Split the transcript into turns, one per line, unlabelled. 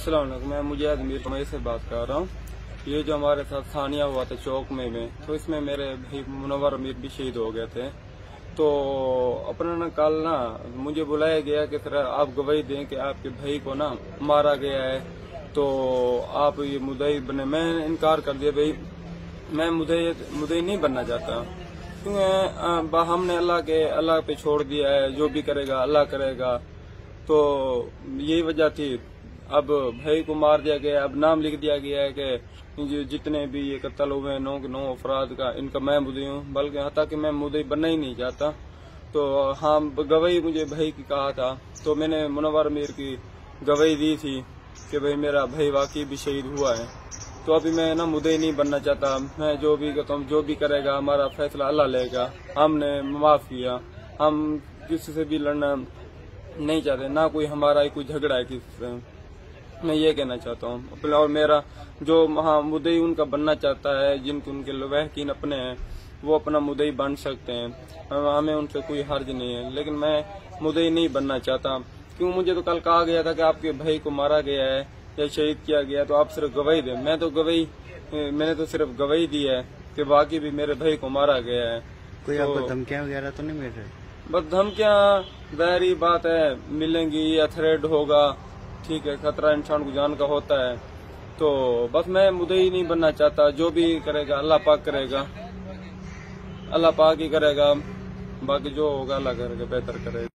अस्सलाम वालेकुम। मैं मुजाहिद मीर कमई से बात कर रहा हूँ। ये जो हमारे साथ सानिया हुआ था चौक में तो इसमें मेरे भाई मुनव्वर अमीर भी शहीद हो गए थे। तो अपना ना कल ना मुझे बुलाया गया कि सर आप गवाही दें कि आपके भाई को ना मारा गया है, तो आप ये मुद्दई बने। मैं इनकार कर दिया, भाई मैं मुद्दई नहीं बनना चाहता, क्योंकि हमने अल्लाह पे छोड़ दिया है, जो भी करेगा अल्लाह करेगा। तो यही वजह थी। अब भाई को मार दिया गया, अब नाम लिख दिया गया है कि जितने भी ये कत्ल हुए 9 अफराद का इनका मैं मुद्दई हूँ, बल्कि हालांकि कि मैं मुद्दई बनना ही नहीं चाहता। तो हाँ, गवाही मुझे भाई की कहा था, तो मैंने मुनव्वर अमीर की गवाही दी थी कि भाई मेरा भाई वाकई भी शहीद हुआ है। तो अभी मैं ना मुद्दई नहीं बनना चाहता। मैं जो भी कहता हूँ, जो भी करेगा हमारा फैसला अल्लाह लेगा। हमने माफ किया, हम किसी से भी लड़ना नहीं चाहते, ना कोई हमारा कोई झगड़ा है किसी से। मैं ये कहना चाहता हूँ। और मेरा जो मुद्दई उनका बनना चाहता है, जिनके उनके लवाहकीन अपने हैं, वो अपना मुद्दई बन सकते हैं, हमें उनसे कोई हर्ज नहीं है। लेकिन मैं मुद्दई नहीं बनना चाहता, क्यों मुझे तो कल कहा गया था कि आपके भाई को मारा गया है या शहीद किया गया, तो आप सिर्फ गवाही दें। मैंने तो सिर्फ गवाही दी है कि बाकी भी मेरे भाई को मारा गया है।
कोई आपको धमकियां वगैरह तो नहीं मिल रही?
बस धमकियां ज़ाहिरी बात है मिलेंगी, या थ्रेड होगा, ठीक है, खतरा इंसान को जान का होता है। तो बस मैं मुद्दई नहीं बनना चाहता। जो भी करेगा अल्लाह पाक करेगा, अल्लाह पाक ही करेगा, बाकी जो होगा अल्लाह करेगा, बेहतर करेगा।